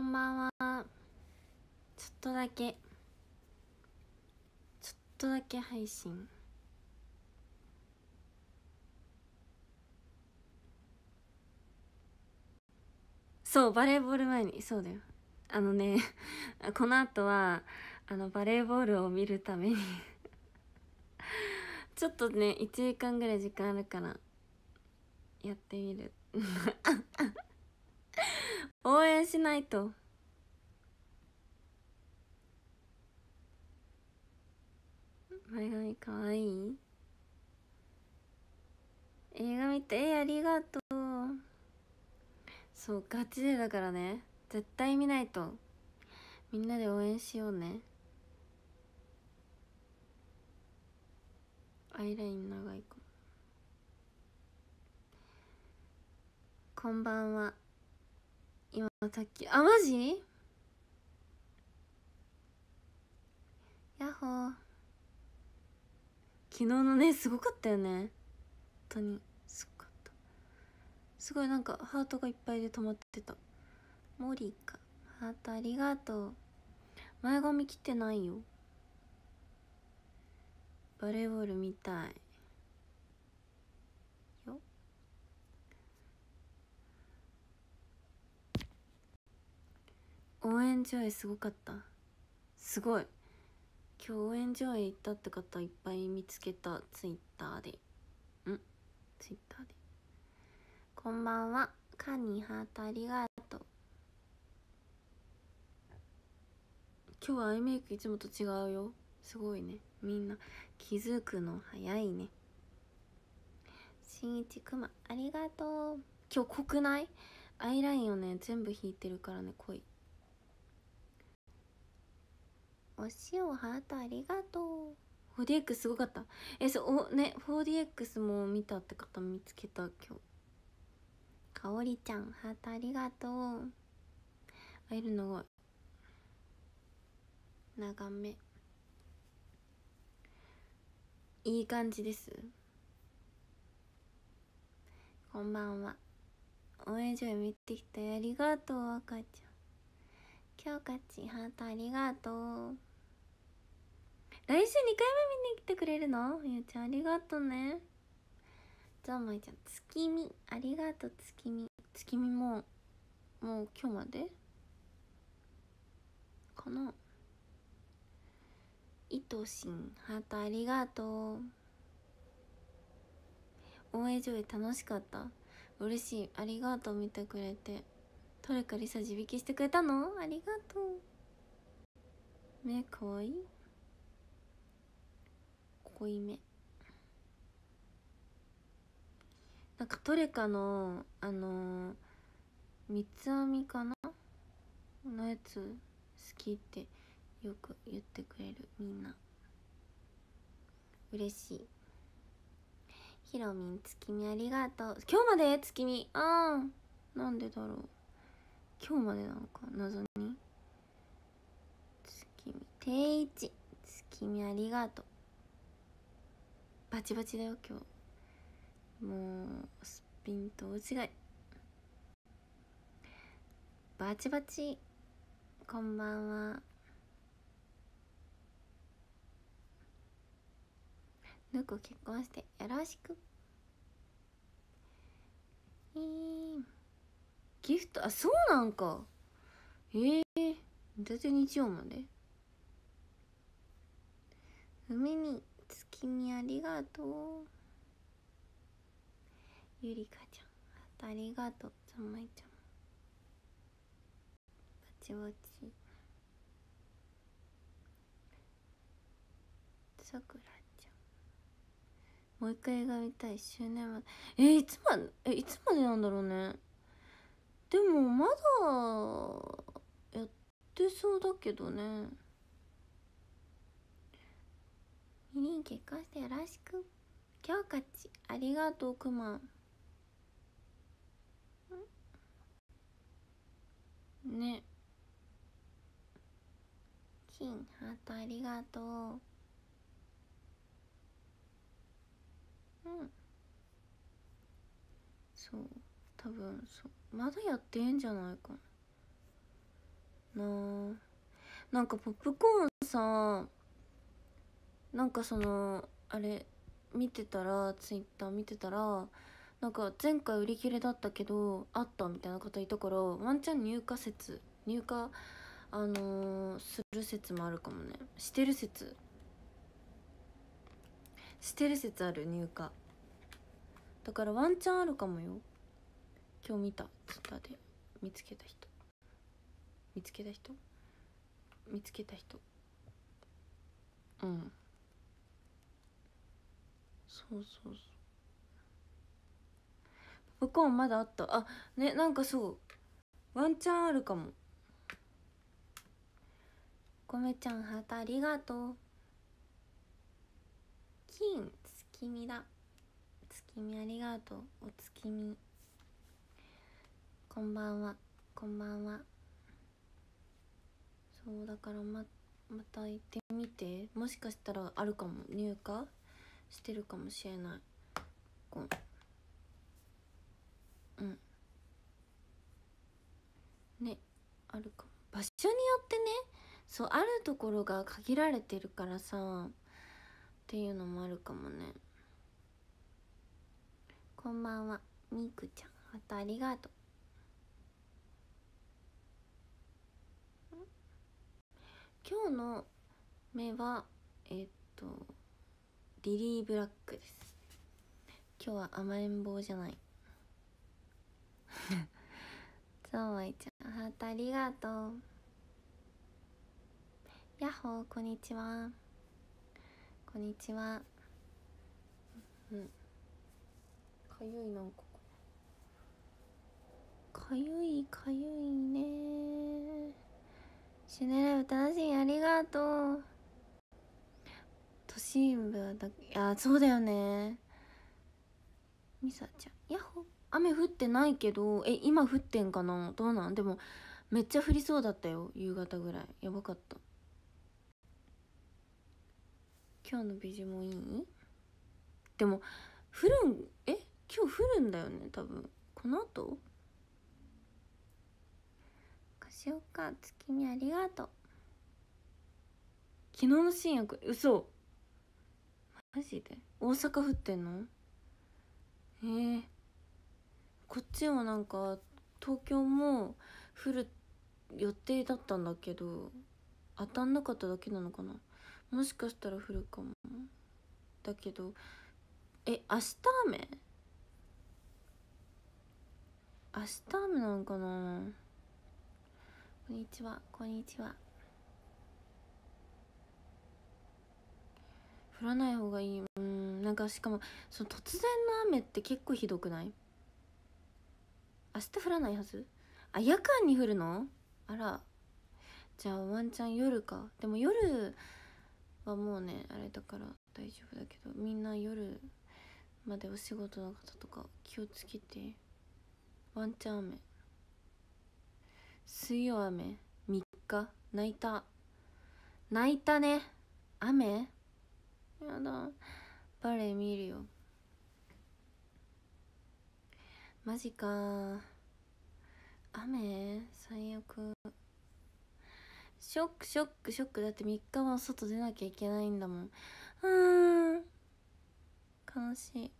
んばんは。ちょっとだけ配信。そう、バレーボール前に。そうだよ。この後はバレーボールを見るためにちょっとね、1時間ぐらい時間あるからやってみる応援しないと。前髪かわいい。映画見て、ありがとう。そう、ガチでだからね、絶対見ないと。みんなで応援しようね。アイライン長いかも。こんばんは。今さっき、あ、マジ？ヤッホー。昨日のね、すごかったよね。本当にすごかった。すごいなんかハートがいっぱいで止まってた。モリカハートありがとう。前髪切ってないよ。バレーボール見たいよ。応援上映すごかった。すごい。今日応援上映行ったって方いっぱい見つけた。ツイッターでこんばんは。カニハートありがとう。今日はアイメイクいつもと違うよ。すごいね、みんな気づくの早いね。しんいちくまありがとう。今日濃くない？アイラインをね全部引いてるからね、濃い。お塩ハートありがとう。4DX すごかった。そうね、4DX も見たって方見つけた今日。かおりちゃんハートありがとう。アイル長い。長め。いい感じです。こんばんは。応援上映見てきたよ。ありがとう赤ちゃん。きょうかちハートありがとう。来週2回目見に来てくれるの？ゆうちゃんありがとうね。じゃあまいちゃん、月見ありがとう。月見もう今日までかな。いとしんハートありがとう。応援上映楽しかった。嬉しい、ありがとう。見てくれて。誰かリサ地引きしてくれたの？ありがとう。目かわいい。濃いめ。なんかトレカの三つ編みかなのやつ好きってよく言ってくれる。みんな嬉しい。ひろみん月見ありがとう。今日まで月見。なんでだろう。今日までなのか謎に。月見定一月見ありがとう。バチバチだよ今日。もうすっぴんと大違い。バチバチ。こんばんは。ぬこ結婚してよろしく。ギフト、そうなんか。だって日曜まで。海に月見ありがとう。ゆりかちゃんありがとう。ざまいちゃんバチバチ。さくらちゃんもう一回映画見たい。周年までいつまでなんだろうね。でもまだやってそうだけどね。みりん結婚してよろしく。きょうかちありがとう。くまね。金ハートありがとう。そう多分そうまだやってんじゃないかな。 なあ。なんかポップコーンさ、なんかそのあれ見てたら、ツイッター見てたら、なんか前回売り切れだったけどあったみたいな方いたから、ワンチャン入荷説、入荷する説もあるかもね。してる説、してる説ある、入荷だからワンチャンあるかもよ。今日見たツイッターで見つけた人、見つけた人、見つけた人、うん、そうそうそう。ポップコーンまだあった。あ、ね、なんかそうワンチャンあるかも。ごめちゃんハートありがとう。金月見だ、月見ありがとう。お月見こんばんは、こんばんは。そうだからまた行ってみて。もしかしたらあるかも、入荷してるかもしれない。うんね、あるかも。場所によってね、そうあるところが限られてるからさっていうのもあるかもね。こんばんはみーくちゃん、またありがとう。今日の目はリリーブラックです。今日は甘えん坊じゃないそうわいちゃんハートありがとう。やっほー、こんにちは、こんにちは。うん、かゆい、なんかかゆいかゆいね。シュネライブ楽しみありがとう。都心部だけ、いやそうだよね。みさちゃんやっほ。雨降ってないけど、今降ってんかな、どうなん。でもめっちゃ降りそうだったよ、夕方ぐらい。やばかった。今日のビジュもいい。でも降るん、今日降るんだよね多分、この後。しようか、月見ありがとう。昨日の深夜、嘘マジで。大阪降ってんの。こっちもなんか東京も降る予定だったんだけど、当たんなかっただけなのかな。もしかしたら降るかもだけど。明日雨、明日雨なのかな。こんにちは、こんにちは。降らない方がいい。なんかしかもその突然の雨って結構ひどくない。明日降らないはず。あ、夜間に降るの。あら、じゃあワンチャン夜か。でも夜はもうねあれだから大丈夫だけど、みんな夜までお仕事の方とか気をつけて。ワンチャン雨、水曜雨、3日泣いた、泣いたね。雨やだ、バレエ見るよ。マジか、雨最悪。ショックショックショック。だって3日も外出なきゃいけないんだもん。悲しい。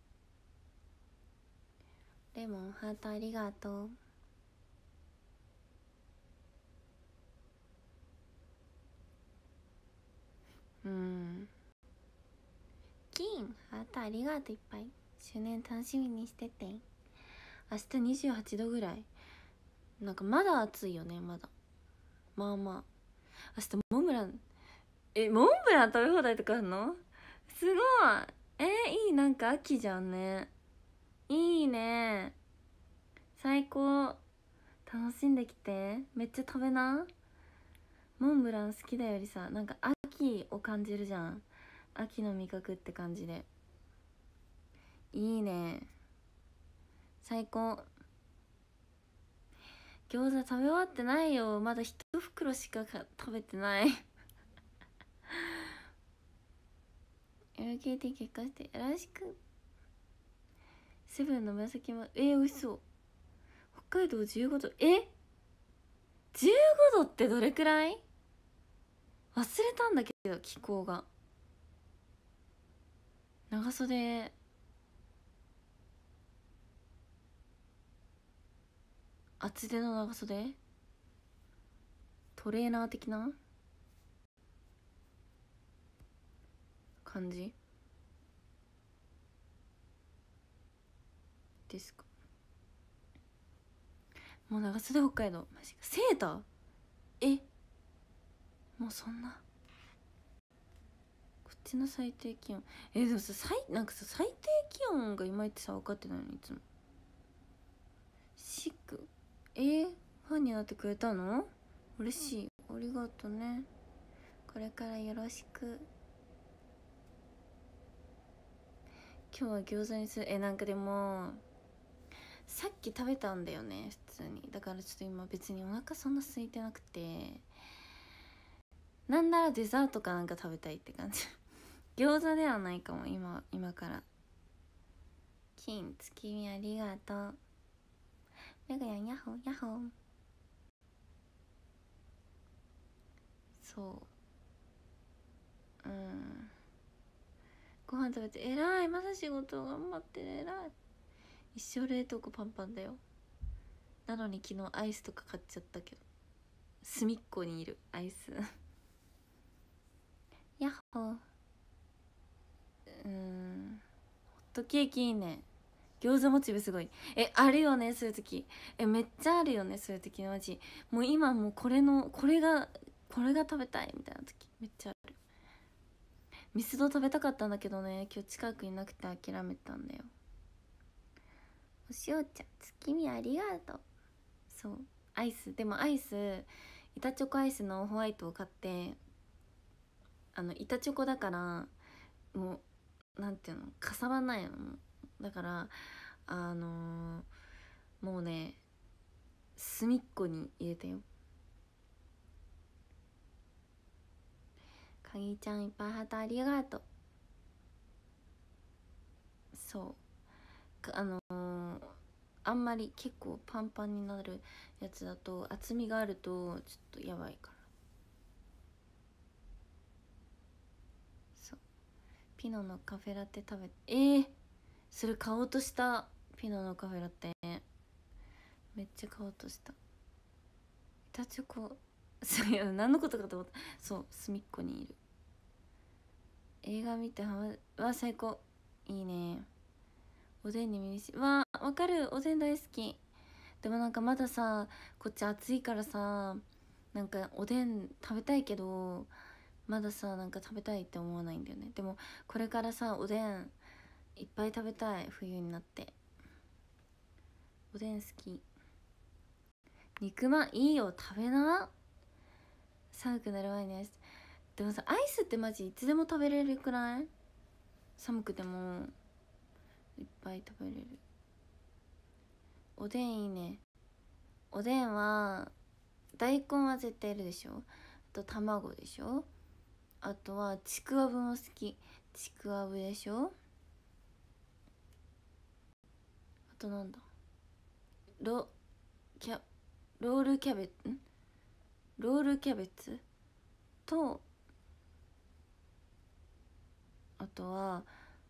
レモンハートありがとう。金ハートありがとういっぱい。周年楽しみにしてて。明日28度ぐらい。なんかまだ暑いよね、まだ。まあまあ。明日モンブラン、モンブラン食べ放題とかあるの。すごい。いい、なんか秋じゃんね。いいね、最高。楽しんできて。めっちゃ食べな。モンブラン好きだよりさ、なんか秋を感じるじゃん。秋の味覚って感じでいいね、最高。餃子食べ終わってないよ、まだ1袋しか食べてないLKT 結果してよろしく。セブンの紫も美味しそう。北海道15度。 15度ってどれくらい？忘れたんだけど、気候が。長袖厚手の長袖、トレーナー的な感じですか？もう長袖北海道マジか。セーター、え、もうそんな。こっちの最低気温、でもさ、なんかさ、最低気温がいまいちさ分かってないのいつも。シック、ファンになってくれたの？嬉しい、ありがとね。これからよろしく。今日は餃子にする。なんかでもさっき食べたんだよね普通に。だからちょっと今別にお腹そんな空いてなくて、なんならデザートかなんか食べたいって感じ餃子ではないかも今から。金月見ありがとう。メガヤンヤッホーヤッホー。そう、ご飯食べて偉い。まだ仕事頑張ってる、偉い。一生冷凍庫パンパンだよ。なのに昨日アイスとか買っちゃったけど、隅っこにいるアイスヤッホー。ホットケーキいいね。餃子モチベすごい。あるよねそういう時。めっちゃあるよねそういう時のマジ。もう今もうこれが食べたいみたいな時めっちゃある。ミスド食べたかったんだけどね、今日近くになくて諦めたんだよ。お塩ちゃん月見ありがとう。そう、アイス、でもアイス板チョコアイスのホワイトを買って、板チョコだからもうなんていうの、かさばないの。だからもうね、隅っこに入れたよ。かぎちゃんいっぱいハートありがとう。そうあんまり結構パンパンになるやつだと厚みがあるとちょっとやばいから。そう、ピノのカフェラテ食べて、それ買おうとした。ピノのカフェラテめっちゃ買おうとした。板チョコそういや何のことかと思った。そう、隅っこにいる。映画見て最高。いいね。おでんにミニしわかる、おでん大好き。でもなんかまださ、こっち暑いからさ、なんかおでん食べたいけどまださ、なんか食べたいって思わないんだよね。でもこれからさ、おでんいっぱい食べたい。冬になっておでん好き。肉まんいいよ、食べな。寒くなる前にアイス。でもさ、アイスってマジいつでも食べれるくらい。寒くてもいっぱい食べれる。おでんいいね。おでんは大根は絶対いるでしょ。あと卵でしょ。あとはちくわぶも好き。ちくわぶでしょ。あとなんだ、ロキャロールキャベツロールキャベツと、あとは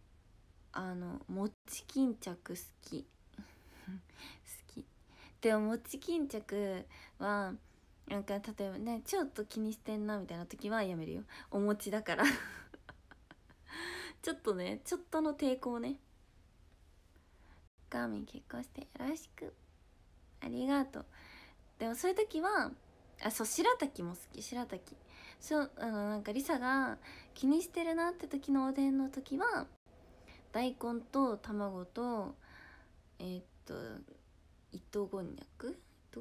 餅巾着好き好き。でも餅巾着はなんか例えばね、ちょっと気にしてんなみたいな時はやめるよ。お餅だからちょっとね、ちょっとの抵抗ね。ガーミン結婚してよろしくありがとう。でもそういう時はそう、白滝も好き。白滝、そう、なんかリサが気にしてるなって時のおでんの時は大根と卵と糸こんにゃく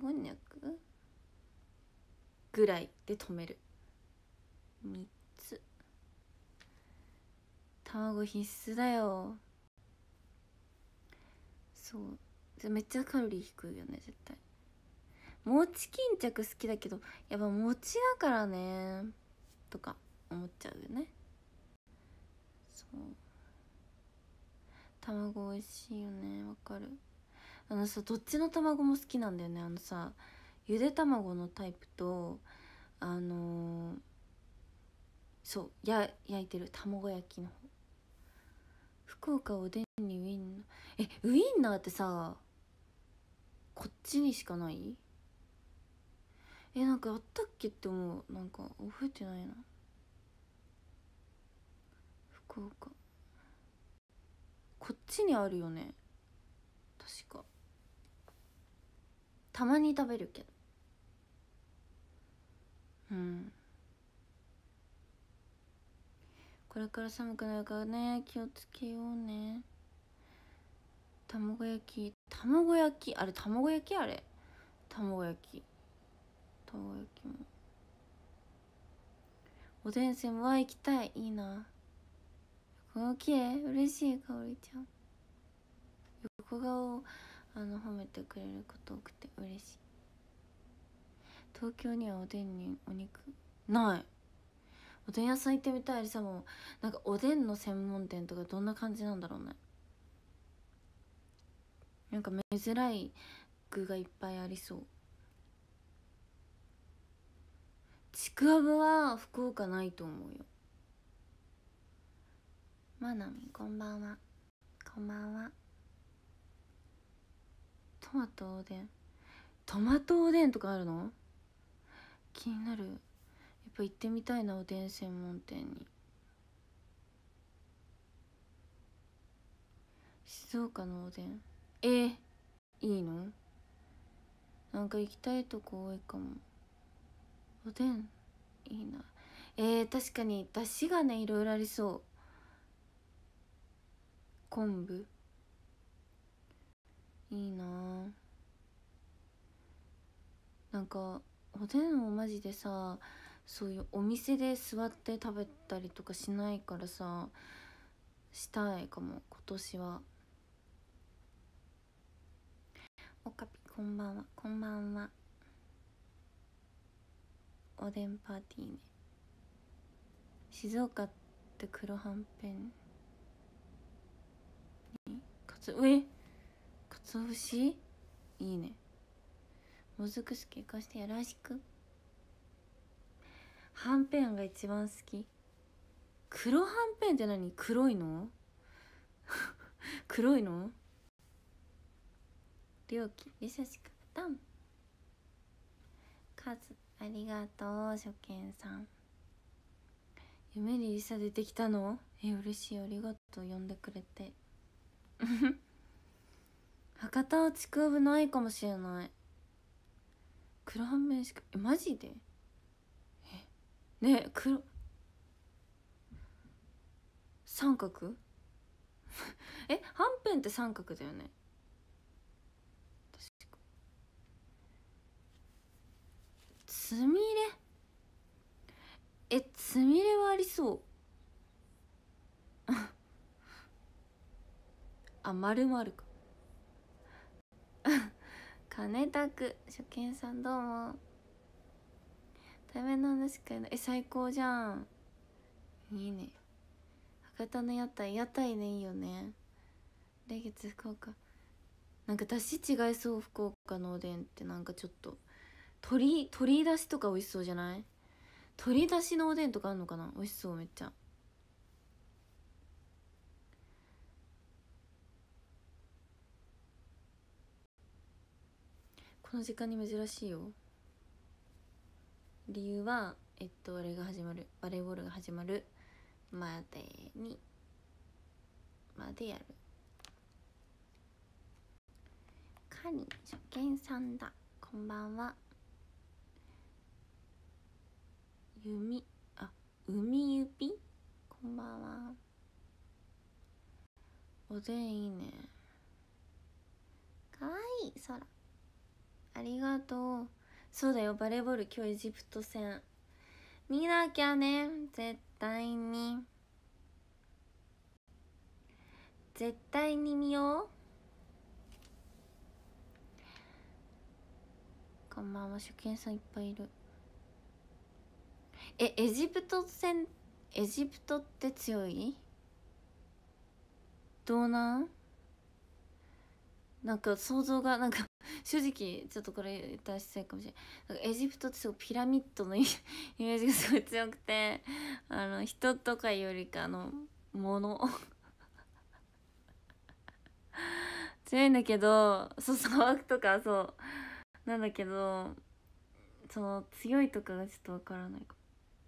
ぐらいで止める。3つ。卵必須だよ。そうめっちゃカロリー低いよね絶対。餅巾着好きだけどやっぱ餅だからねとか思っちゃうよね。そう卵美味しいよね。わかる。さ、どっちの卵も好きなんだよね。 ゆで卵のタイプとそう焼いてる卵焼きの方。福岡おでんにウインナー、ウインナーってさこっちにしかない？なんかあったっけって思う。なんか覚えてないな。福岡こっちにあるよね確か。たまに食べるけど。これから寒くなるからね、気をつけようね。卵焼きあれ卵焼きあれ卵焼きもおでんせんは行きたい。いいな。この綺麗嬉しい。かおりちゃん横顔を褒めてくれること多くて嬉しい。東京にはおでんにお肉ない。おでん屋さん行ってみたい。りさもなんかおでんの専門店とかどんな感じなんだろうね。なんか珍い具がいっぱいありそう。ちくわぶは福岡ないと思うよ。まなみこんばんは。こんばんは。トマトおでんとかあるの？気になる。やっぱ行ってみたいな、おでん専門店に。静岡のおでんいいの？なんか行きたいとこ多いかも。おでんいいな。確かに出汁がねいろいろありそう。昆布いいな。なんかおでんをマジでさ、そういうお店で座って食べたりとかしないからさ、したいかも今年は。おかぴこんばんは。こんばんは。おでんパーティーね。静岡って黒はんぺんにかつお節いいね。もずくすけかしてよろしく。はんぺんが一番好き。黒はんぺんって何？黒いの黒いの？料金リサシカタンカズありがとう。初見さん夢にリサ出てきたの？嬉しい。ありがとう呼んでくれて博多はちくわぶないかもしれない。黒はんぺんしか。マジで？ね、三角はんぺんって三角だよね確か。つみれつみれはありそうあ、丸々か金拓初見さんどうも。対面の話かいな。最高じゃん。いいね。博多の屋台ね、いいよね。来月福岡なんか出汁違いそう。福岡のおでんってなんかちょっと鶏出汁とか美味しそうじゃない？鶏出汁のおでんとかあんのかな。美味しそうめっちゃ。この時間に珍しいよ。理由はあれが始まる、バレーボールが始まるまでやる。カニ初見さんだ。こんばんは。海ゆぴこんばんは。おでんいいね。かわいい空ありがとう。そうだよ、バレーボール今日エジプト戦見なきゃね。絶対に見よう。こんばんは。初見さんいっぱいいる。エジプトって強い？どうなん？ なんか想像がなんか正直ちょっとこれ言ったら失礼かもしれない。なんかエジプトってすごいピラミッドのイメージがすごい強くて、人とかよりかもの強いんだけど、そう砂漠とかそうなんだけど、その強いとかがちょっとわからないかも。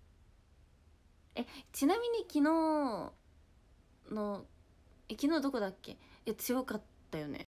ちなみに昨日の昨日どこだっけ？強かったよね。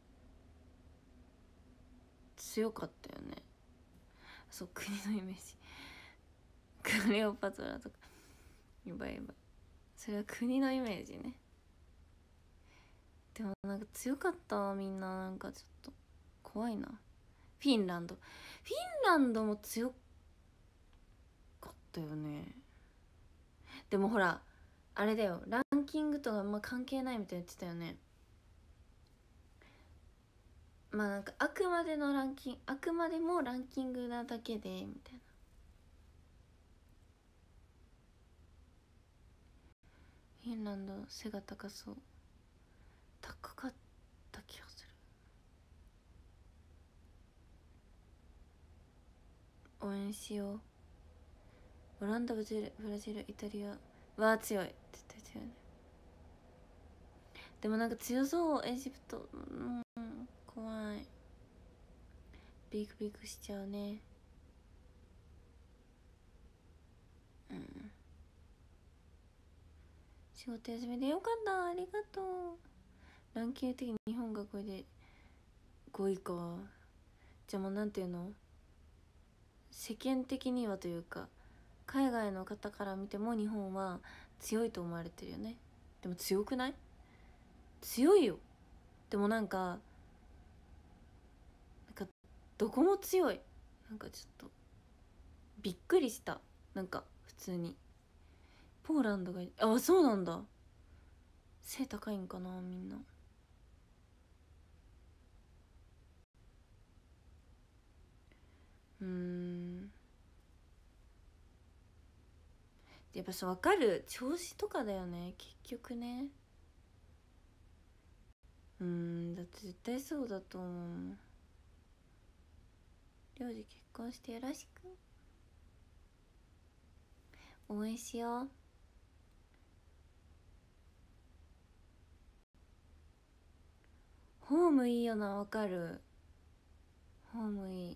強かったよね。そう、国のイメージ。クレオパトラとか。やばいやばい。それは国のイメージね。でもなんか強かったみんな。なんかちょっと怖いな。フィンランドも強かったよね。でもほらあれだよ、ランキングとかあんま関係ないみたいに言ってたよね。まあなんかあくまでもランキングなだけでみたいな。フィンランド背が高そう。高かった気がする。応援しよう。オランダ、ブラジル、イタリアは強い。絶対強いね。でもなんか強そうエジプト。怖い。ビクビクしちゃうね。仕事休みでよかった、ありがとう。ランキング的に日本がこれで5位か。じゃあもうなんていうの、世間的にはというか海外の方から見ても日本は強いと思われてるよね。でも強くない？強いよ。でもなんかどこも強い。なんかちょっとびっくりした。なんか普通にポーランドがそうなんだ。背高いんかなみんな。やっぱ分かる、調子とかだよね結局ね。だって絶対そうだと思う。領事結婚してよろしく。応援しよう。ホームいいよな、わかる。ホームい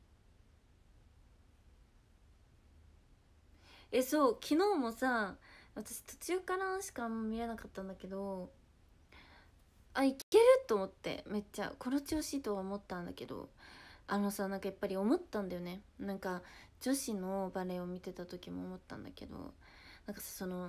い。そう昨日もさ、私途中からしか見れなかったんだけど、いけると思って、めっちゃこの調子とは思ったんだけど、なんかやっぱり思ったんだよね。なんか女子のバレエを見てた時も思ったんだけど、なんかその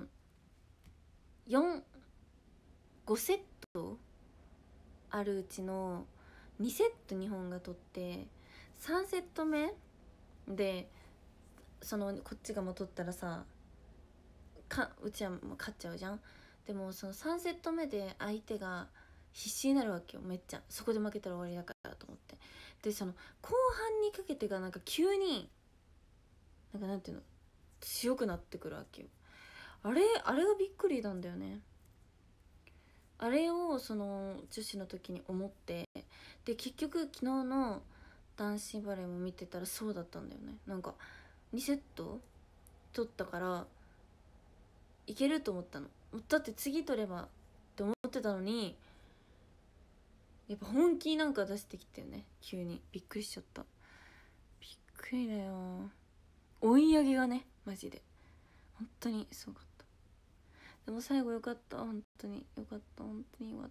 5セットあるうちの2セット日本が取って、3セット目でこっちがもう取ったらさ、うちはもう勝っちゃうじゃん。でもその3セット目で相手が必死になるわけよ、めっちゃ。そこで負けたら終わりだからと思って。で後半にかけてがなんか急になんていうの、強くなってくるわけよ。あれがびっくりなんだよね。あれを女子の時に思って、で結局昨日の男子バレーも見てたらそうだったんだよね。なんか2セット取ったからいけると思ったの。だって次取ればって思ってたのに、やっぱ本気なんか出してきたよね急に。びっくりしちゃった。びっくりだよ。追い上げがね、マジで本当にすごかった。でも最後よかった、本当によかった、本当によかった。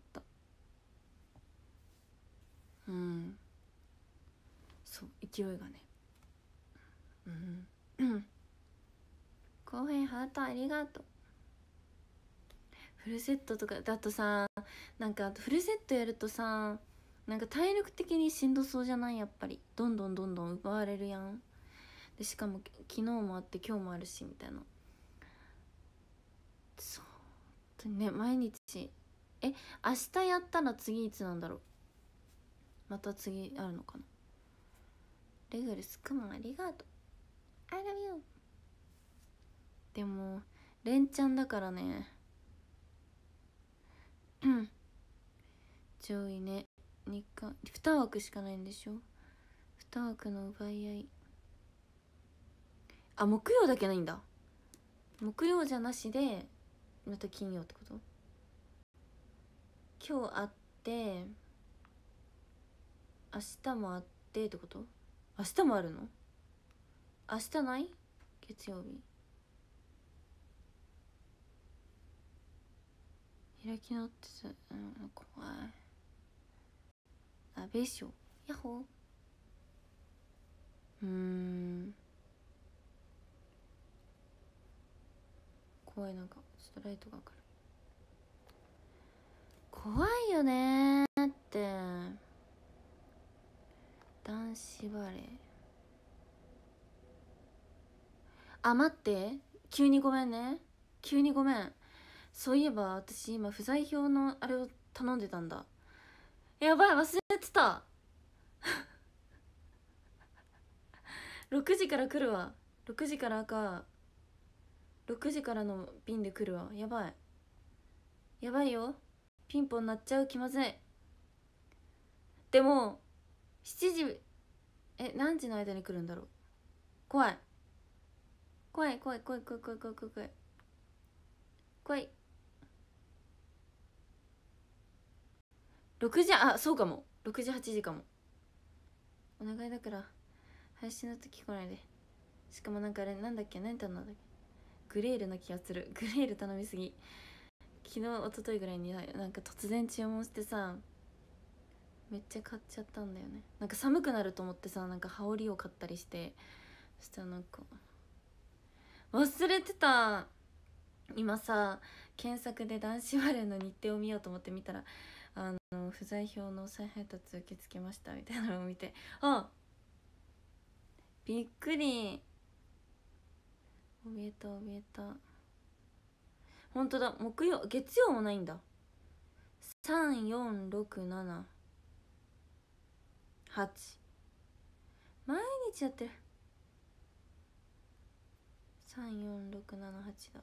そう勢いがね。後編ハートありがとう。フルセットとかだとさ、なんかフルセットやるとさ、なんか体力的にしんどそうじゃない？やっぱりどんどん奪われるやん。でしかも昨日もあって今日もあるしみたいな。そうね、毎日。明日やったら次いつなんだろう。また次あるのかな。レグルスくまありがとう。 I love you。 でも連チャンだからね。上位ね。 2枠しかないんでしょ。2枠の奪い合い。あ、木曜だけないんだ。木曜じゃなしでまた金曜ってこと。今日あって明日もあってってこと。明日もあるの。明日ない。月曜日開き直ってさ、怖い。あ、べしょ。ヤッホー。怖い。なんかちょっとライトが明るい。怖いよねーって。男子バレー。あ、待って、急にごめんね。急にごめん。そういえば私今不在票のあれを頼んでたんだ。やばい、忘れてた。6時から来るわ。6時から6時からの便で来るわ。やばい、やばいよ。ピンポン鳴っちゃう。気まずい。でも7時、何時の間に来るんだろう。怖い怖い怖い怖い怖い怖い怖い怖い怖い怖い。6時、あ、そうかも。6時8時かも。お願いだから配信の時来ないで。しかもなんかあれなんだっけ、何頼んだっけ。グレールな気がする。グレール頼みすぎ。昨日一昨日ぐらいになんか突然注文してさ、めっちゃ買っちゃったんだよね。なんか寒くなると思ってさ、なんか羽織を買ったりして、そしたらなんか忘れてた。今さ検索で男子バレーの日程を見ようと思って見たら、不在票の再配達受け付けましたみたいなのを見て、あ、びっくり。怯えた怯えた。本当だ、月曜もないんだ。34678、毎日やってる。34678だ。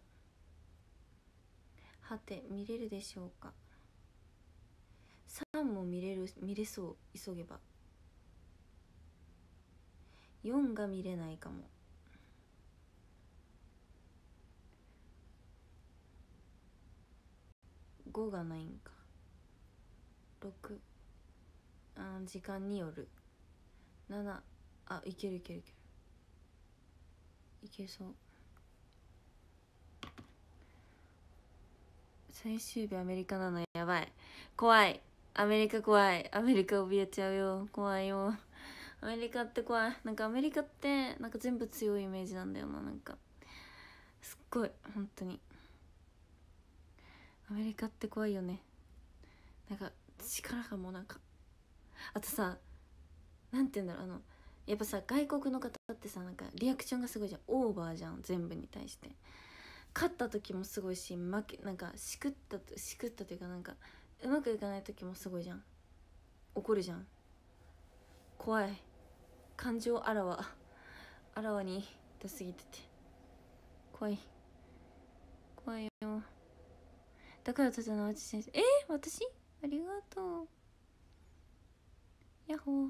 はて、見れるでしょうか。3も見れそう、急げば。4が見れないかも。5がないんか。6、時間による。7、あ、いけるいけるいける、いけそう。最終日アメリカなのやばい。怖い。アメリカ怖い。アメリカ怯えちゃうよ。怖いよ。アメリカって怖い。なんかアメリカってなんか全部強いイメージなんだよな。なんかすっごい本当にアメリカって怖いよね。なんか力がもうなんか、あとさ、なんて言うんだろう、やっぱさ外国の方ってさ、なんかリアクションがすごいじゃん。オーバーじゃん、全部に対して。勝った時もすごいし、なんかしくったというか、なんかうまくいかない時もすごいじゃん。怒るじゃん。怖い。感情あらわに出すぎてて怖い。怖いよ。だからただのあち先生、私ありがとう。ヤッホー。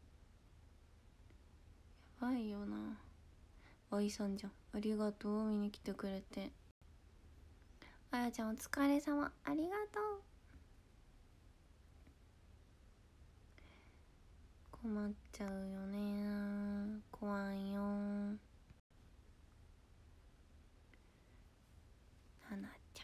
やばいよな。愛さんじゃん。ありがとう、見に来てくれて。あやちゃんお疲れ様、ありがとう。困っちゃうよね。怖いよ。はなちゃん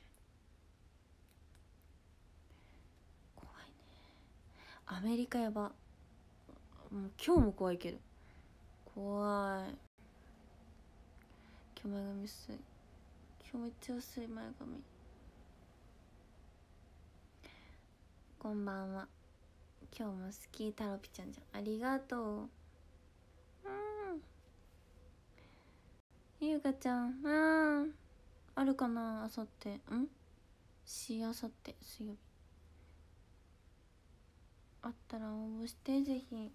怖いね。アメリカやば。もう今日も怖いけど怖い。今日前髪薄い。今日めっちゃ薄い前髪。こんばんは。今日もスキータロピちゃんじゃん。ありがとう。ゆうかちゃん、あるかな、あさって。あさって水曜日あったら応募して、ぜひ。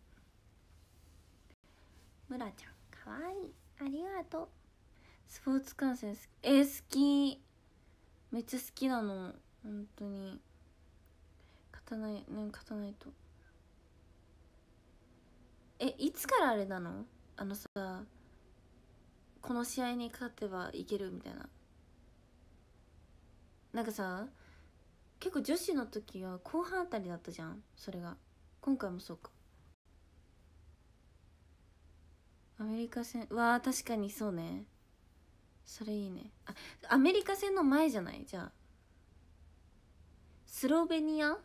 むらちゃんかわいい、ありがとう。スポーツ観戦好き。めっちゃ好きなの、本当に。勝たないと。 いつからあれなの？さ、この試合に勝てばいけるみたいな。なんかさ、結構女子の時は後半あたりだったじゃん、それが。今回もそうか。アメリカ戦は確かにそうね。それいいね。アメリカ戦の前じゃない？じゃあスロベニア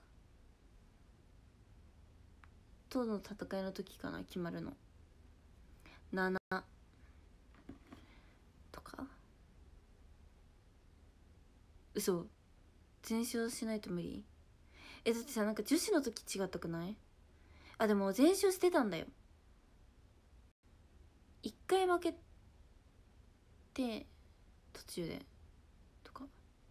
との戦いの時かな、決まるの。7とか。嘘、全勝しないと無理？だってさ、なんか女子の時違ったくない？でも全勝してたんだよ。1回負けて途中でとか。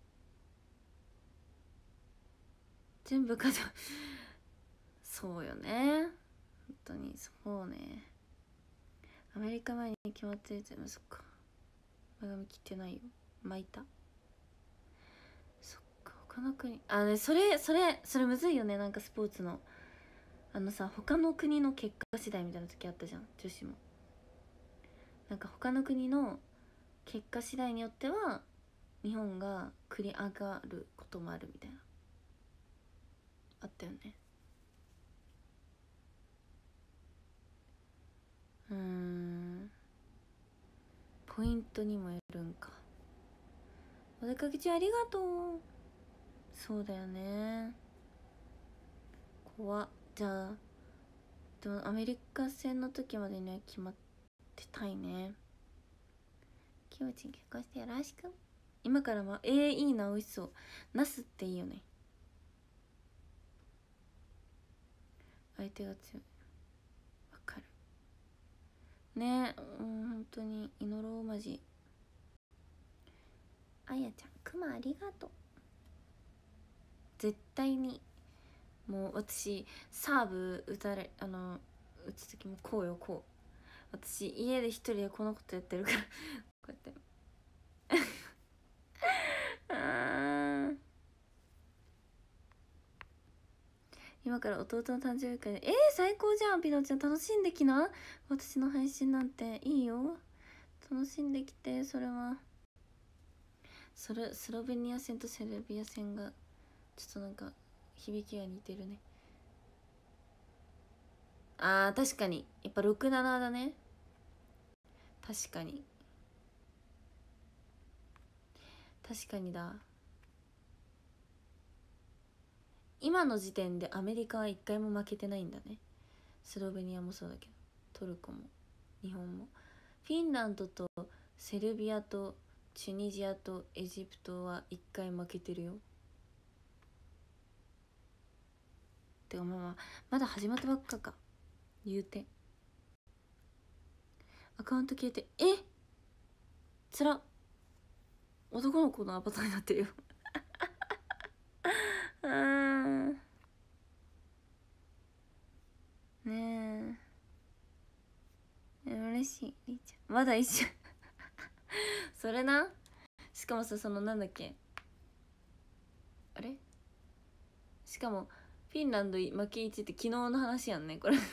全部勝たそうよね、本当にそうね。アメリカ前に決まってるやつ、そっか、前髪切ってないよ、巻いた。そっか、他の国ね、それむずいよね。なんかスポーツのさ、他の国の結果次第みたいな時あったじゃん、女子も。なんか他の国の結果次第によっては日本が繰り上がることもあるみたいな、あったよね。ポイントにもよるんか。お出かけ中ありがとう。そうだよね、怖っ。じゃあでもアメリカ戦の時までには決まってたいね。キムチ結婚してよろしく。今からもいいな、美味しそう。ナスっていいよね。相手が強い、わかるね。本当に祈ろうマジ。あやちゃん、クマありがとう。絶対にもう私サーブ打つ時もこうよ、こう。私家で一人でこのことやってるからこうやって今から弟の誕生日会で最高じゃん。ピノちゃん楽しんできな。私の配信なんていいよ、楽しんできて。それはスロベニア戦とセルビア戦がちょっとなんか響きが似てるね。確かにやっぱ6-7だね。確かにだ。今の時点でアメリカは1回も負けてないんだね。スロベニアもそうだけど、トルコも日本も。フィンランドとセルビアとチュニジアとエジプトは1回負けてるよ。てかまだ始まったばっかか言うて。アカウント消えてつら、男の子のアバターになってるよねえ、嬉しい。りーちゃんまだ一緒それな。しかもさ、なんだっけ、あれ、しかもフィンランド負け1って昨日の話やんね、これ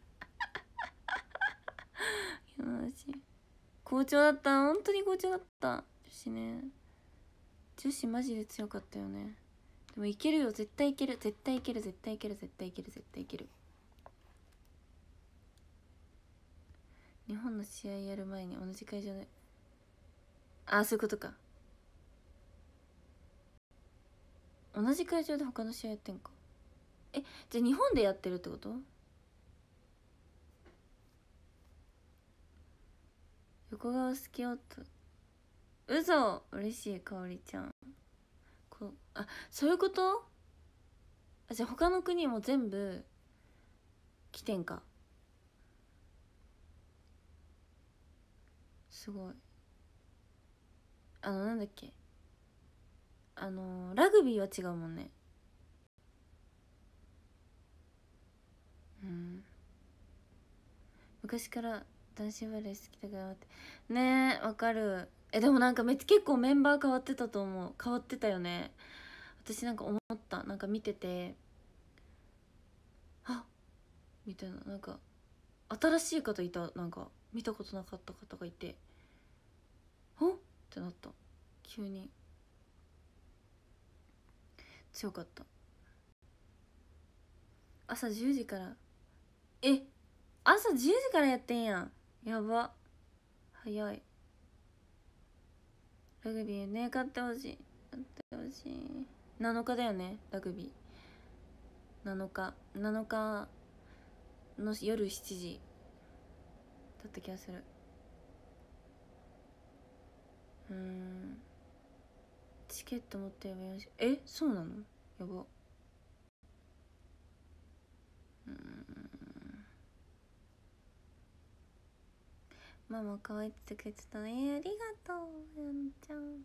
好調だった、本当に好調だった。女子ね、女子マジで強かったよね。でもいけるよ、絶対いける、絶対いける、絶対いける、絶対いける、絶対いける。日本の試合やる前に同じ会場で、そういうことか。同じ会場で他の試合やってんか。じゃあ日本でやってるってこと？横顔好きよと。嘘、嬉しい。かおりちゃん、そういうこと？じゃあ他の国も全部来てんか。すごい。なんだっけ、ラグビーは違うもんね。昔から男子バレー好きだからってね。わかる。でもなんか結構メンバー変わってたと思う。変わってたよね。私なんか思った、なんか見ててみたいな、なんか新しい方いた。なんか見たことなかった方がいて、おっってなった。急に強かった。朝10時から、朝10時からやってんやん。やば、早い。ラグビーね、買ってほしい、買ってほしい。7日だよね、ラグビー。7日の夜7時だった気がする。チケット持ってればよし。そうなの？やば。ママ可愛いってくれてたね。ありがとう、やんちゃん。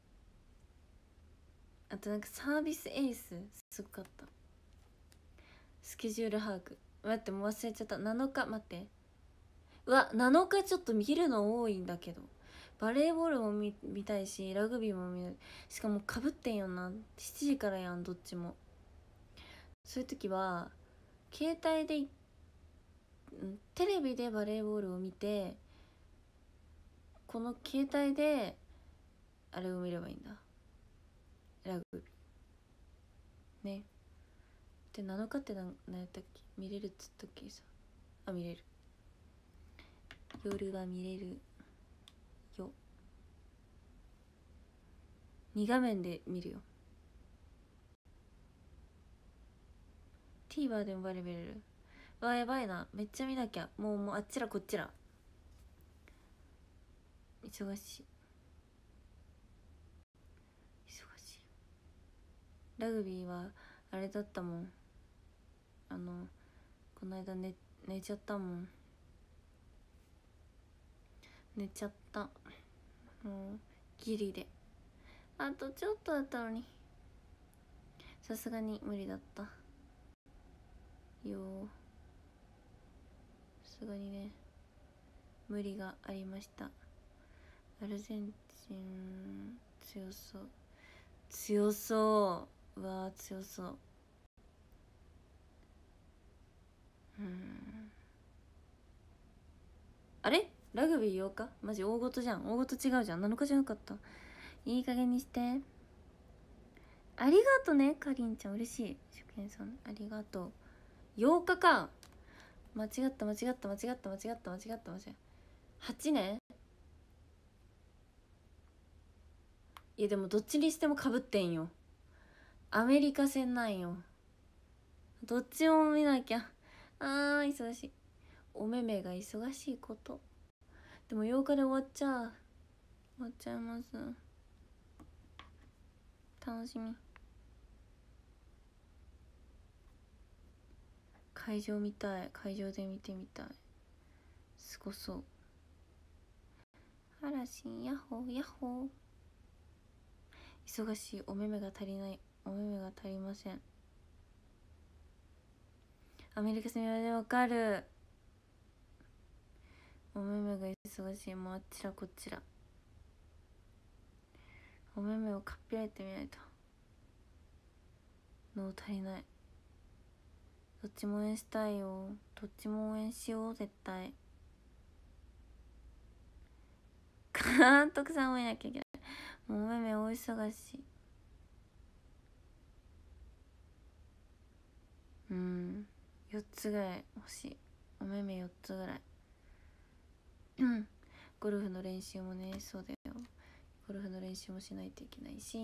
あとなんかサービスエースすごかった。スケジュール把握。待って、もう忘れちゃった。7日、待って、うわ、7日ちょっと見るの多いんだけど。バレーボールも見たいし、ラグビーも見る。しかもかぶってんよな。7時からやん、どっちも。そういう時は携帯でテレビでバレーボールを見て、この携帯であれを見ればいいんだ、ラグビーね。で7日って何やったっけ、見れるっつったっけさ。見れる、夜は見れるよ。2画面で見るよ。 TVer でもバレー見れる。わ、やばいな、めっちゃ見なきゃ。もうあっちらこっちら忙しい。ラグビーはあれだったもん。この間寝ちゃったもん。寝ちゃった。もうギリで、あとちょっとだったのに、さすがに無理だったよ。さすがにね、無理がありました。アルゼンチン強そう、強そう、うわー強そう。あれ、ラグビー8日、マジ大事じゃん。大事違うじゃん。7日じゃなかった。いい加減にして。ありがとね、かりんちゃん、嬉しい。初見さんありがとう。8日か。間違った8ね。いやでもどっちにしてもかぶってんよ。アメリカ戦なんよ。どっちも見なきゃ。忙しい。お目目が忙しいこと。でも8日で終わっちゃいます。楽しみ。会場見たい。会場で見てみたい。すごそう。嵐ヤッホーヤッホー。忙しい。お目目が足りない。お目目が足りません。アメリカ戦でわかる。お目目が忙しい。もうあっちらこっちら。お目目をかっぴらいてみないと。脳足りない。どっちも応援したいよ。どっちも応援しよう、絶対。監督さんをいなきゃいけない。もうお目目大忙しい。4つぐらい欲しい。お目目4つぐらい。ゴルフの練習もね、そうだよ。ゴルフの練習もしないといけないし、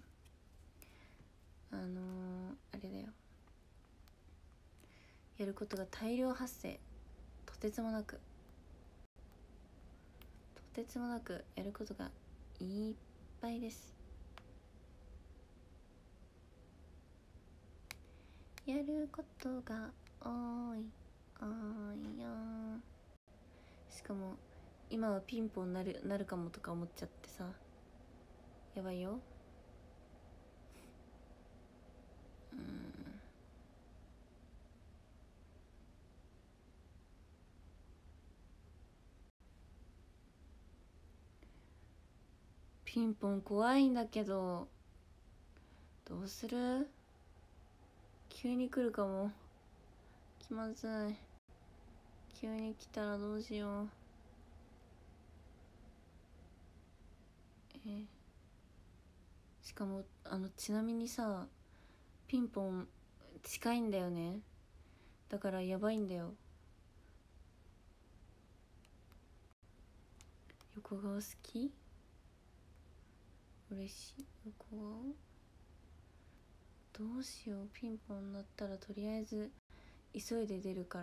あれだよ。やることが大量発生。とてつもなくやることがいっぱいです。やることが多いよ。しかも今はピンポンなるかもとか思っちゃってさ、やばいよ。ピンポン怖いんだけど、どうする？急に来るかも。気まずい。 急に来たらどうしよう。しかもちなみにさ、ピンポン近いんだよね。だからやばいんだよ。横顔好き？嬉しい。横顔どうしよう。ピンポン鳴ったらとりあえず急いで出るから。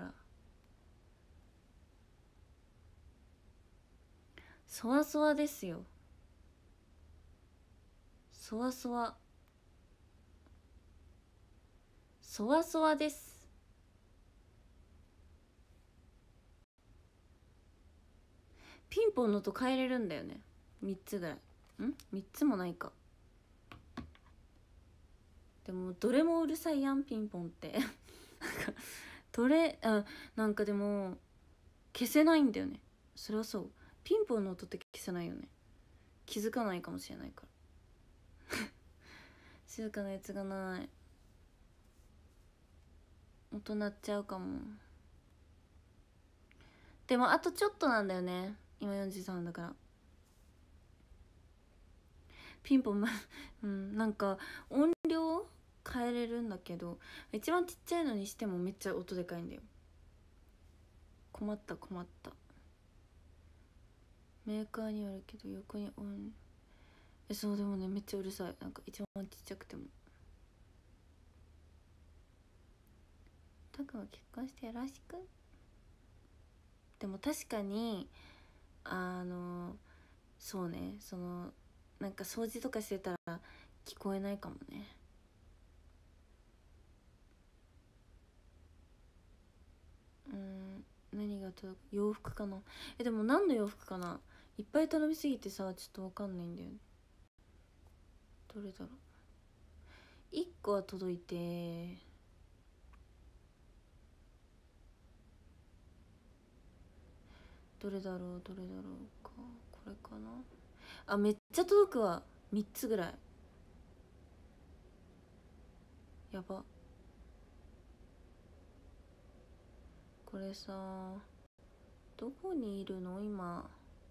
そわそわですよ。そわそわ。そわそわです。ピンポンの音変えれるんだよね。3つぐらい。3つもないか。でもどれもうるさいやん、ピンポンってなんかなんかでも消せないんだよね。それはそう。ピンポンの音って消せないよね。気づかないかもしれないから静かなやつがない。音鳴っちゃうかも。でもあとちょっとなんだよね。今43だから。ピンポンなんか音量変えれるんだけど、一番ちっちゃいのにしてもめっちゃ音でかいんだよ。困った。メーカーによるけど横にそうでもね、めっちゃうるさい。なんか一番ちっちゃくても。たくんは結婚してよろしく。でも確かにそうね、なんか掃除とかしてたら聞こえないかもね。何が届く？洋服かな。でも何の洋服かな。いっぱい頼みすぎてさ、ちょっと分かんないんだよね。どれだろう。1個は届いて、どれだろうか。これかな。めっちゃ届くわ。3つぐらい。やば。これさ、どこにいるの今。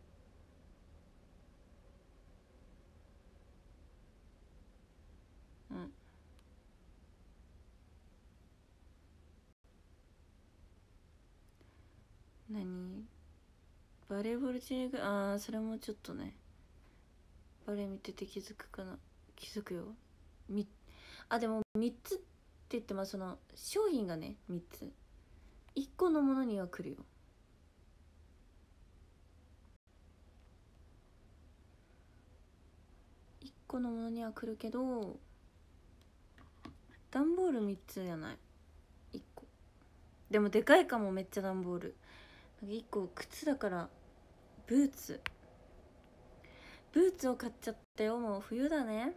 何？バレーボールチーム。それもちょっとね、バレー見てて気づくかな。気づくよ。でも3つって言ってもその商品がね、3つ。1個のものには来るよ。1個のものには来るけど、段ボール3つじゃない。1個でもでかいかも。めっちゃ段ボール。1個靴だから。ブーツを買っちゃったよ。もう冬だね。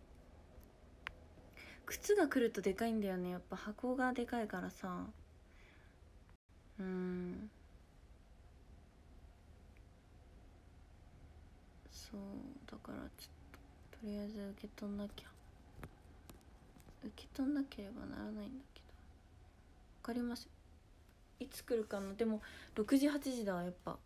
靴が来るとでかいんだよね。やっぱ箱がでかいからさ。そうだからちょっととりあえず受け取んなきゃ。受け取んなければならないんだけど。わかります。いつ来るかな。でも6時8時だわ。やっぱ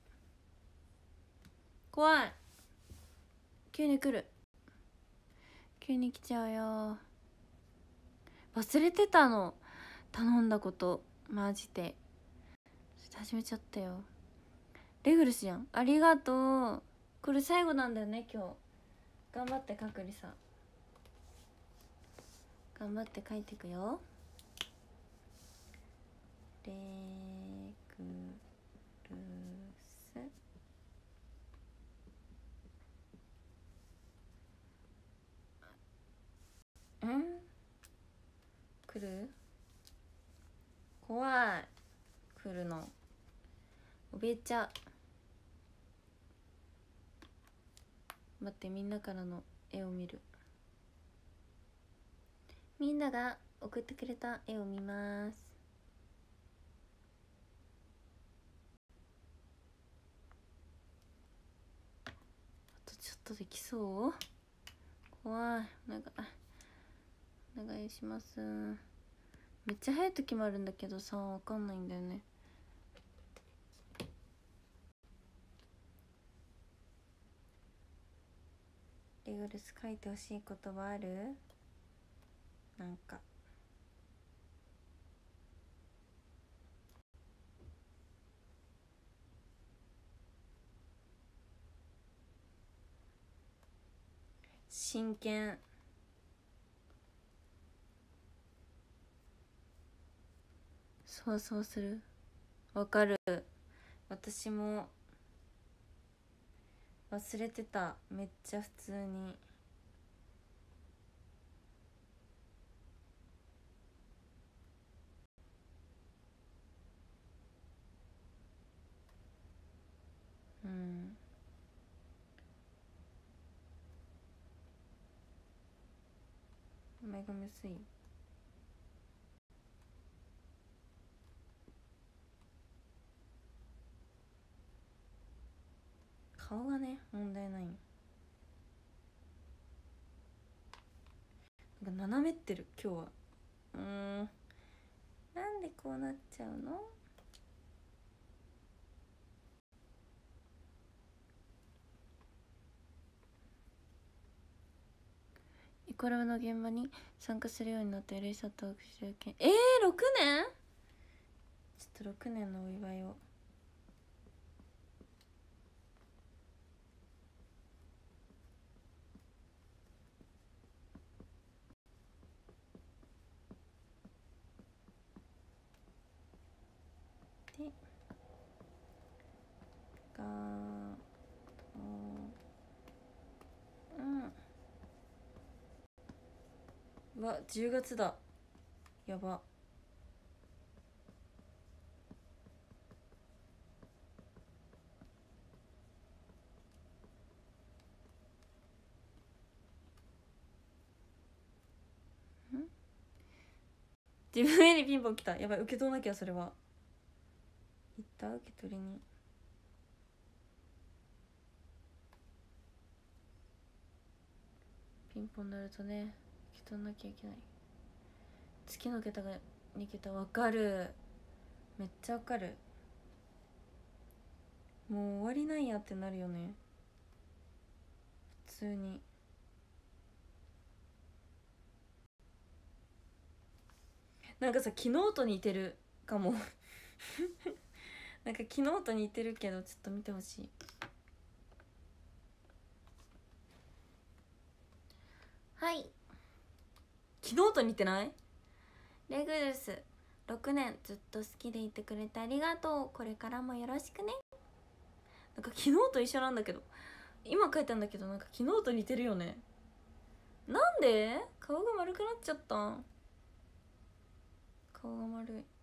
怖い。急に来る。急に来ちゃうよ。忘れてたの、頼んだこと。マジで始めちゃったよ。レグルスじゃん。ありがとう。これ最後なんだよね今日。頑張って書くりさ。頑張って書いていくよ。レグルス。来る？怖い。来るの怯えちゃう。待って、みんなからの絵を見る。みんなが送ってくれた絵を見ます。あとちょっとできそう。怖い。お願いします。めっちゃ早い時もあるんだけどさ、わかんないんだよね。 レグルス書いてほしい言葉ある？なんか真剣。そうそうする。わかる。私も忘れてた、めっちゃ普通に。うん。前髪薄い。顔がね問題ない。なんか斜めってる今日は。なんでこうなっちゃうの？イコラブの現場に参加するようになったエレイサと握手券。6年？ちょっと6年のお祝いを。でがうわ10月だ、やば。自分へにピンポン来た。やばい、受け取らなきゃ。それは行った、受け取りに。ピンポン鳴るとね受け取らなきゃいけない。月の桁が2桁。わかる、めっちゃわかる。もう終わりなんやってなるよね普通に。なんかさ昨日と似てるかもなんか昨日と似てるけどちょっと見てほしい。はい、昨日と似てない？レグルス6年ずっと好きでいてくれてありがとう。これからもよろしくね。なんか昨日と一緒なんだけど、今書いたんだけど、なんか昨日と似てるよね。なんで？顔が丸くなっちゃった。顔が丸い。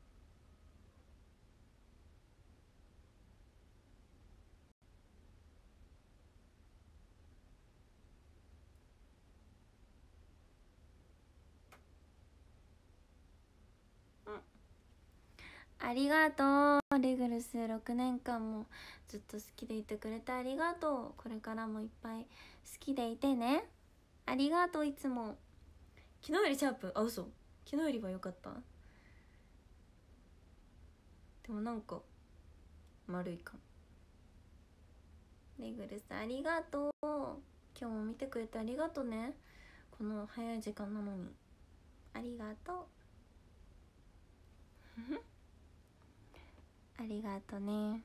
ありがとう。レグルス6年間もずっと好きでいてくれてありがとう。これからもいっぱい好きでいてね。ありがとう。いつも。昨日よりシャープ。あ、嘘。昨日よりは良かった。でもなんか丸いかも。レグルスありがとう。今日も見てくれてありがとね。この早い時間なのにありがとうありがとね。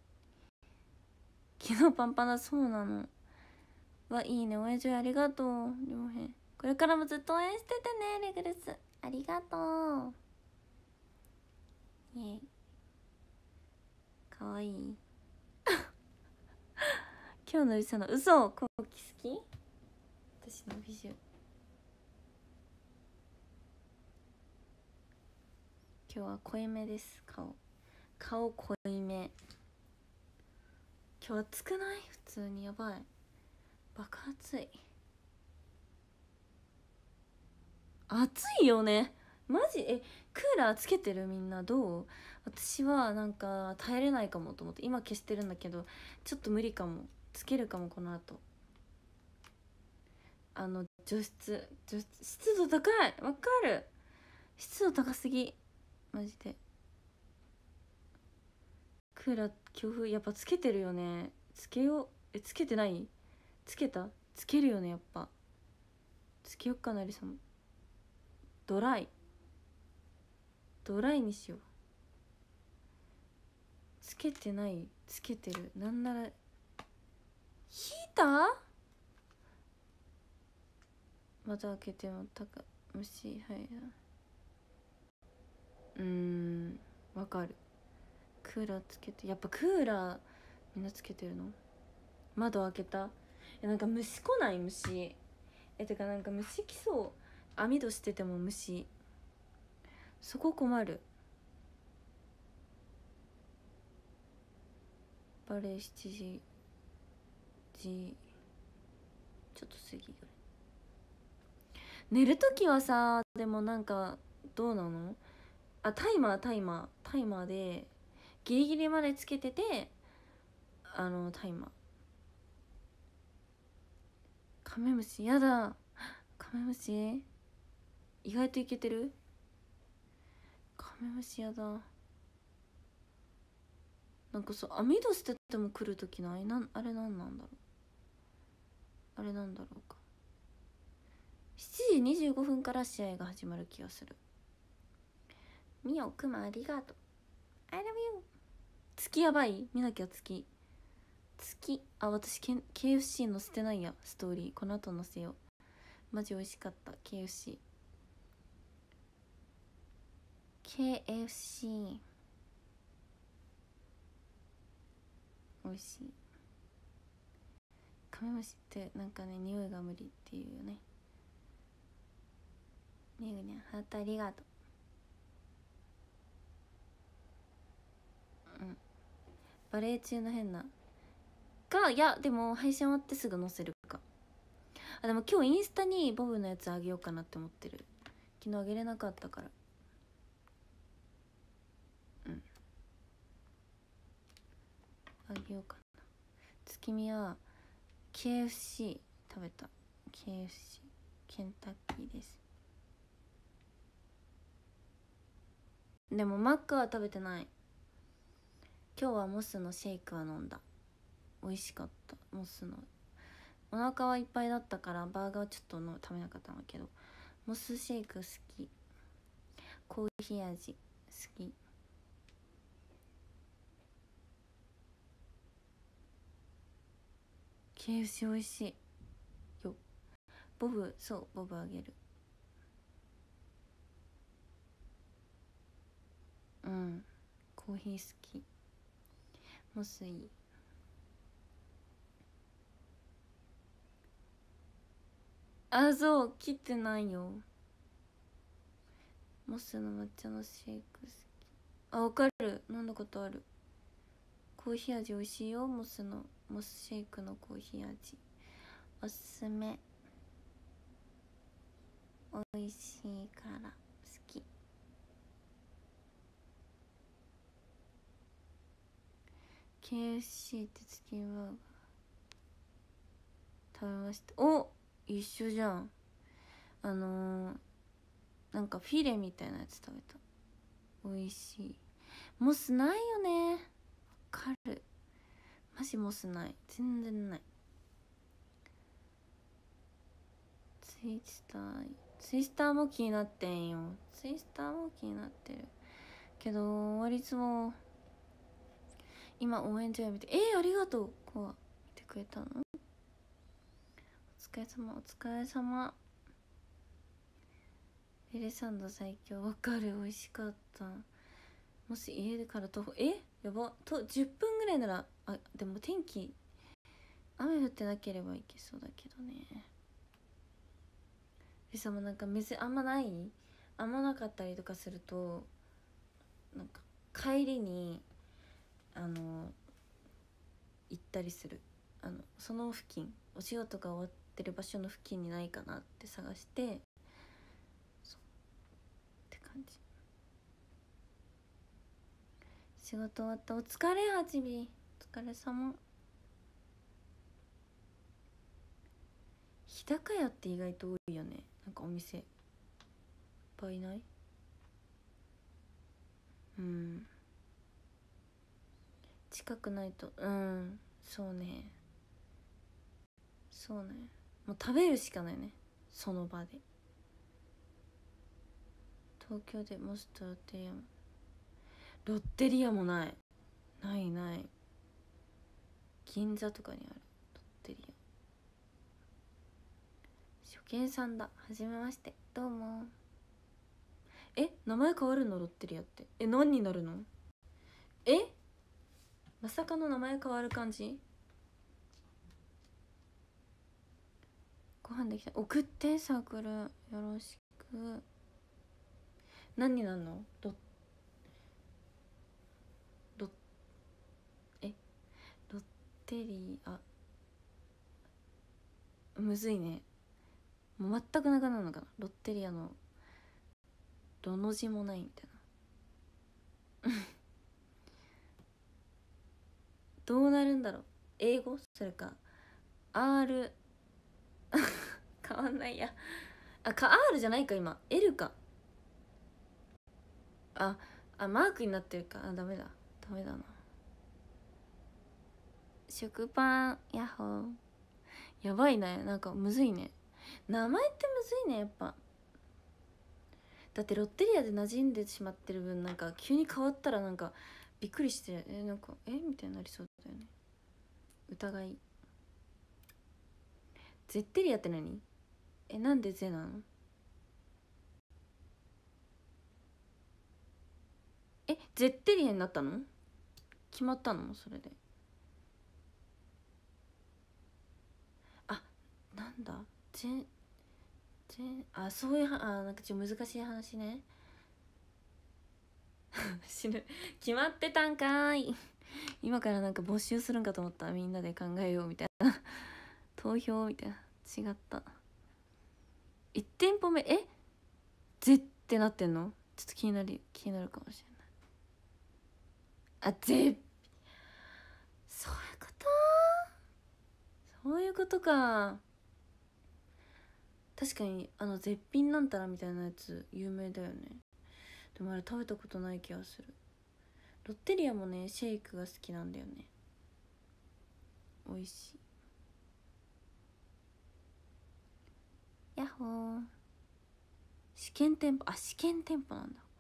昨日パンパンだ。そうなの。いいね。親父ありがとう。両辺これからもずっと応援しててね。レグルスありがとう。イエイ。かわいい今日の嘘の嘘。コウキ好き？私の美女。今日は濃いめです。顔濃いめ。今日暑くない？普通にやばい。爆暑い。暑いよねマジ。クーラーつけてる？みんなどう？私はなんか耐えれないかもと思って今消してるんだけど、ちょっと無理かも。つけるかもこの後。湿度高い。わかる。湿度高すぎマジで。クーラー強風やっぱつけてるよね。つけよう。つけてない？つけた？ つけるよね。やっぱつけよっかな。りさもドライにしよう。つけてない、つけてる。なんならヒーターまた開けても虫わかる。クーラーつけて、やっぱクーラーみんなつけてるの。窓開けた。なんか虫来ない？虫てかなんか虫来そう。網戸してても虫、そこ困る。バレー7時ちょっと過ぎぐらい。寝るときはさ、でもなんかどうなの？タイマーでギリギリまでつけてて、タイマー。カメムシやだ。カメムシ意外といけてる。カメムシやだ。なんかそう網戸捨てても来るときない？あれなんだろう。あれなんだろうか。7時25分から試合が始まる気がする。みおくまありがとう。 I love you。 月やばい。見なきゃ。月私KFC 載せてないや。ストーリーこの後載せよう。マジ美味しかった。 KFC 美味しい。カメムシってなんかね、匂いが無理っていうよね。ねぐにゃんハートありがとう。バレエ中の変ないや、でも配信終わってすぐ載せるか。でも今日インスタにボブのやつあげようかなって思ってる。昨日あげれなかったから。あげようかな。月見は KFC 食べた。 KFC ケンタッキーです。でもマックは食べてない。今日はモスのシェイクは飲んだ。美味しかった。モスのお腹はいっぱいだったからバーガーはちょっと食べなかったんだけど、モスシェイク好き。コーヒー味好き。KFC 美味しいよ。ボブあげる。コーヒー好き。モスいい。そう切ってないよ。モスの抹茶のシェイク好き。わかる。飲んだことある。コーヒー味美味しいよ。モスシェイクのコーヒー味おすすめ。美味しいから好き。KFC ってチキンバーガー食べました。一緒じゃん。なんかフィレみたいなやつ食べた。美味しい。モスないよね。わかる。マジモスない。全然ない。ツイスターも気になってんよ。ツイスターも気になってるけど、割とも今応援上見て、ありがとう。こう見てくれたの。お疲れ様。ベレサンド最強。わかる。美味しかった。もし家でから徒歩やばと10分ぐらいなら。でも天気雨降ってなければ行けそうだけどね。でさ、もうなんか水あんまなかったりとかすると、なんか帰りに行ったりする。その付近、お仕事が終わってる場所の付近にないかなって探して、そうって感じ。仕事終わった。お疲れ。はちびお疲れ様。日高屋って意外と多いよね。なんかお店いっぱいない？近くないと。そうね。 もう食べるしかないね、その場で。東京でモスとロッテリアも、ロッテリアもないない。銀座とかにあるロッテリア。初見さんだ、はじめまして、どうも。名前変わるのロッテリアって。何になるの？まさかの名前変わる感じ？ご飯できた、送ってサークルよろしく。何になるの？ロッテリア、むずいね。もう全くなくなるのかな、ロッテリアのロの字もないみたいなどうなるんだろう。英語それか R 変わんないや。R じゃないか今 L か。マークになってるか。ダメだな。食パンヤッホー。やばいね、なんかむずいね、名前ってむずいねやっぱ。だってロッテリアで馴染んでしまってる分、なんか急に変わったらなんかびっくりして、なんかみたいになりそうだよね。疑い。ゼッテリアって何？なんでゼなの？ゼッテリアになったの？決まったのそれで。なんだそういうなんかちょっと難しい話ね死ぬ。決まってたんかーい今からなんか募集するんかと思った。みんなで考えようみたいな投票みたいな。違った。1店舗目ゼってなってんの？ちょっと気になるかもしれない。そういうことか。確かに絶品なんたらみたいなやつ有名だよね。でもあれ食べたことない気がする。ロッテリアもねシェイクが好きなんだよね。美味しい。ヤッホー。試験店舗なんだ。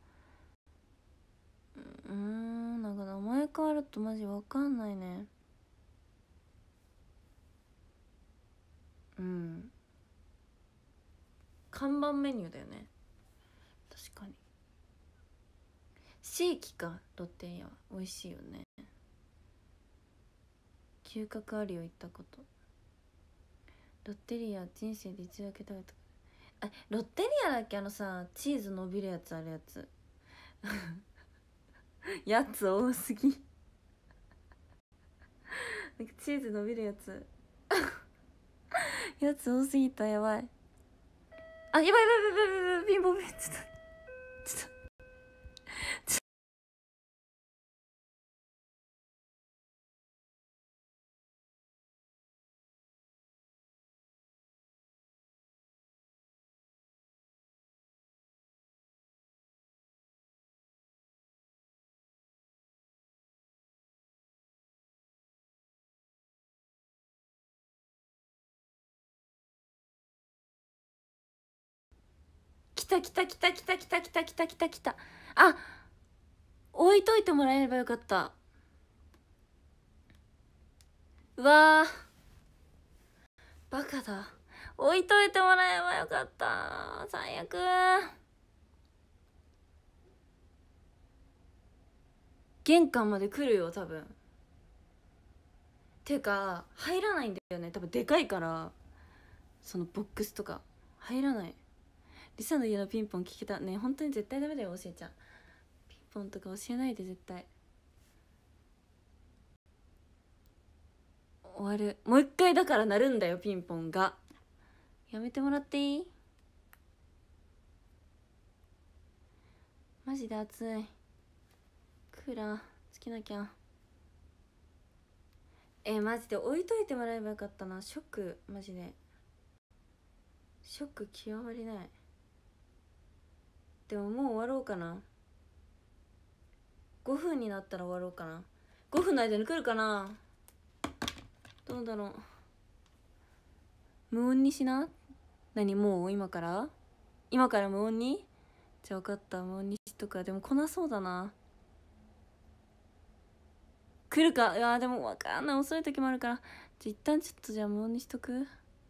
なんか名前変わるとマジわかんないね。看板メニューだよね。確かに。シーキか、ロッテリアは美味しいよね。嗅覚あるよ、行ったこと。ロッテリア人生で一度だけ食べた。ロッテリアだっけ、チーズ伸びるやつ、あるやつやつ多すぎなんかチーズ伸びるやつやつ多すぎた。やばい。やばいピンポンピン。ちょっと来た。置いといてもらえればよかった。うわバカだ。置いといてもらえばよかった。最悪。玄関まで来るよ多分。ていうか入らないんだよね多分、でかいから。そのボックスとか入らない。リサの家のピンポン聞けたね。本当に絶対ダメだよ教えちゃう。ピンポンとか教えないで絶対。終わる。もう一回だから鳴るんだよピンポンが。やめてもらっていい？マジで暑い。クーラーつけなきゃ。マジで置いといてもらえばよかったな。ショック。マジでショック極まりない。でももう終わろうかな。5分になったら終わろうかな。5分の間に来るかな。どうだろう。 無音にしな。何、もう今から無音に。じゃあ分かった、無音にしとくか。でも来なそうだな。来るか。いやでも分かんない、遅い時もあるから。じゃあ一旦ちょっと、じゃあ無音にしとく。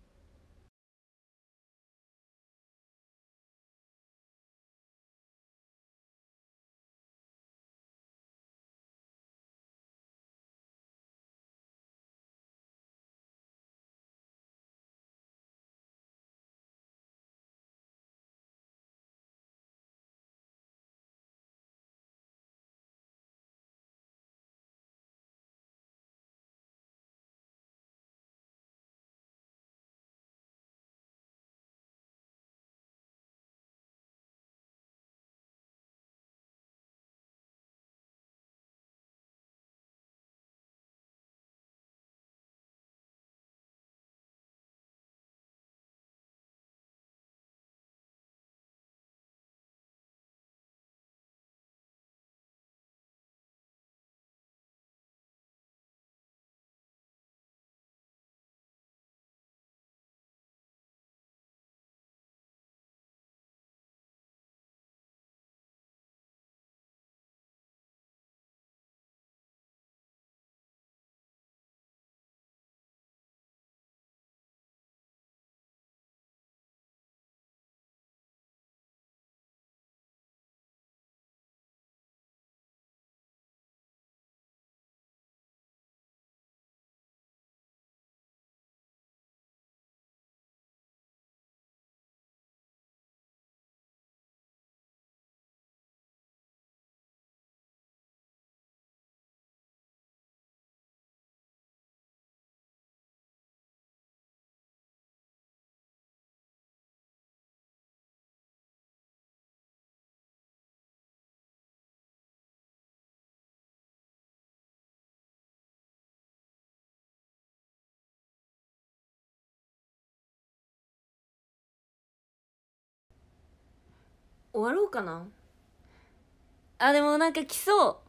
終わろうかな。あ、でもなんか来そう。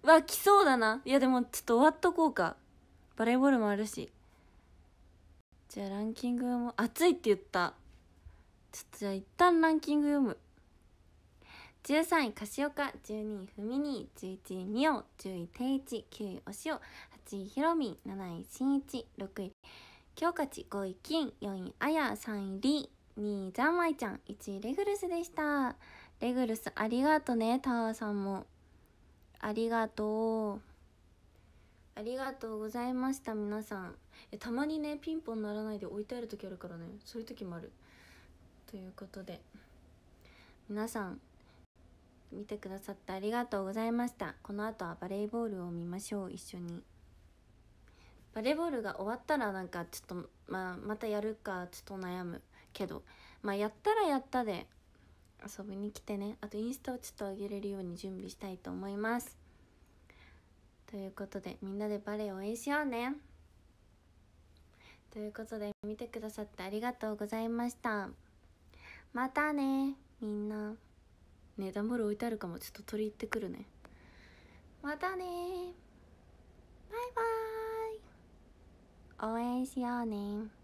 来そうだな。いやでもちょっと終わっとこうか。バレーボールもあるし。じゃあランキングも熱いって言った。ちょっとじゃあ一旦ランキング読む。13位カシオカ、12位フミニー、11位ミオ、10位テイチ、9位おしお、8位ヒロミン、7位しんいち、6位京香ち、5位金、4位あや、3位リー、2位ザンマイちゃん、1位レグルスでした。レグルスありがとね。タワーさんもありがとう。ありがとうございました。皆さんたまにねピンポン鳴らないで置いてある時あるからね、そういう時もある。ということで皆さん見てくださってありがとうございました。この後はバレーボールを見ましょう。一緒にバレーボールが終わったらなんかちょっとまたやるかちょっと悩むけど、やったらやったで遊びに来てね。あとインスタをちょっと上げれるように準備したいと思います。ということでみんなでバレーを応援しようね。ということで見てくださってありがとうございました。またねみんな。ね、段ボール置いてあるかも。ちょっと取り行ってくるね。またね。バイバーイ。応援しようね。